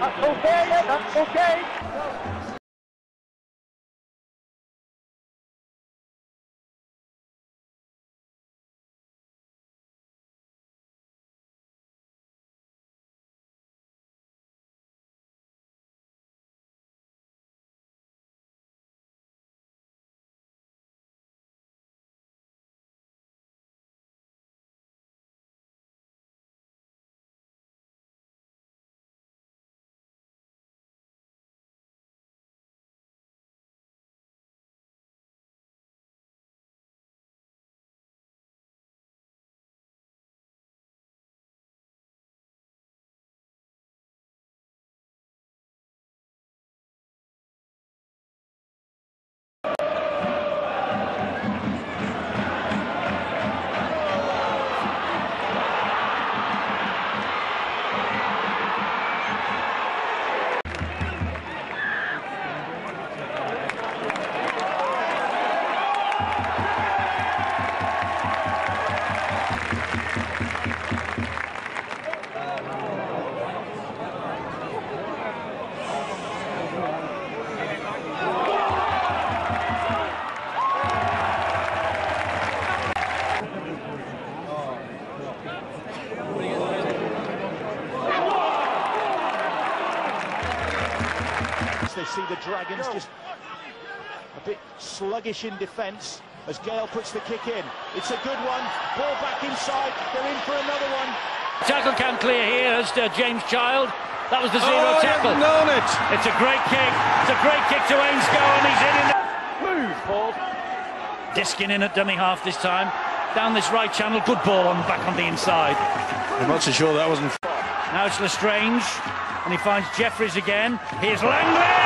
That's okay, yeah, that's okay. They see the Dragons just a bit sluggish in defence as Gale puts the kick in. It's a good one. Ball back inside. They're in for another one. Tackle can't clear here as James Child. That was the zero tackle. Known it. It's a great kick. It's a great kick to Ainscow, and he's in. Move, Paul. Diskin in at dummy half this time. Down this right channel. Good ball on back on the inside. I'm not so sure that wasn't. Now it's Lestrange, and he finds Jeffries again. Here's Langley.